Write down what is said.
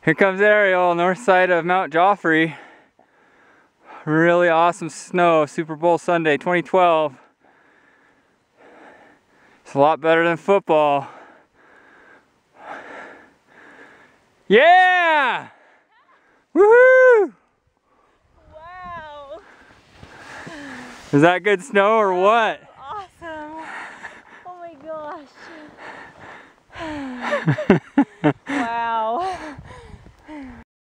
Here comes Ariel, north side of Mount Joffrey. Really awesome snow, Super Bowl Sunday 2012. It's a lot better than football. Yeah! Woohoo! Wow! Is that good snow or what? Awesome! Oh my gosh!